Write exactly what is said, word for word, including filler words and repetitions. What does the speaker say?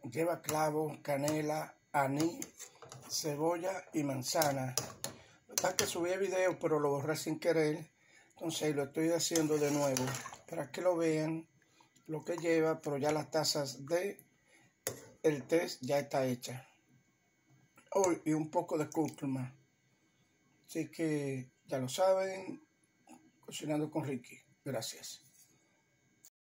Lleva clavo, canela, anís, cebolla y manzana. Está que subí el video, pero lo borré sin querer. Entonces lo estoy haciendo de nuevo para que lo vean lo que lleva, pero ya las tazas de el test ya está hecha. Oh, y un poco de cúrcuma. Así que ya lo saben, cocinando con Ricky. Gracias.